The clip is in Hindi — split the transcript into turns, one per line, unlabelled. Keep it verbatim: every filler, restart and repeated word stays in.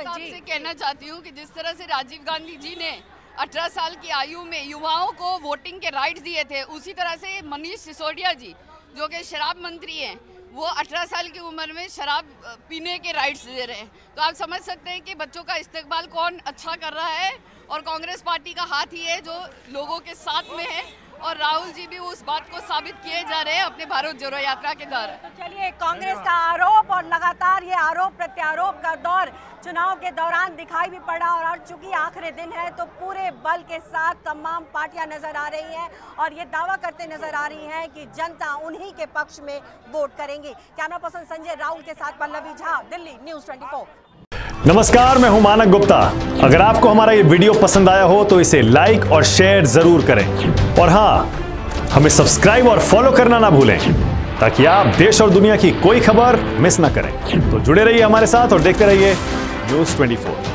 आपसे कहना चाहती हूँ कि जिस तरह से राजीव गांधी जी ने अठारह साल की आयु में युवाओं को वोटिंग के राइट्स दिए थे, उसी तरह से मनीष सिसोदिया जी जो कि शराब मंत्री हैं, वो अठारह साल की उम्र में शराब पीने के राइट्स दे रहे हैं। तो आप समझ सकते हैं कि बच्चों का इस्तेकबाल कौन अच्छा कर रहा है, और कांग्रेस पार्टी का हाथ ही है जो लोगों के साथ में है, और राहुल जी भी उस बात को साबित किए जा रहे हैं अपने भारत जोड़ो यात्रा के द्वारा।
तो चलिए, कांग्रेस का आरोप और लगातार ये आरोप प्रत्यारोप का दौर चुनाव के दौरान दिखाई भी पड़ा, और चूंकि आखिरी दिन है तो पूरे बल के साथ तमाम पार्टियां नजर आ रही हैं और ये दावा करते नजर आ रही हैं कि जनता उन्हीं के पक्ष में वोट करेंगी। कैमरा पर्सन संजय राहुल के साथ पल्लवी झा, दिल्ली न्यूज़ चौबीस।
नमस्कार, मैं हूं मानक गुप्ता। अगर आपको हमारा ये वीडियो पसंद आया हो तो इसे लाइक और शेयर जरूर करें, और हाँ, हमें सब्सक्राइब और फॉलो करना ना भूलें ताकि आप देश और दुनिया की कोई खबर मिस ना करें। तो जुड़े रहिए हमारे साथ और देखते रहिए न्यूज़ चौबीस।